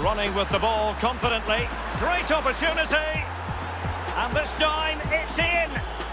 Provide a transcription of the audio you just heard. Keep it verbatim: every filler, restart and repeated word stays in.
Running with the ball confidently. Great opportunity. And this time, it's in.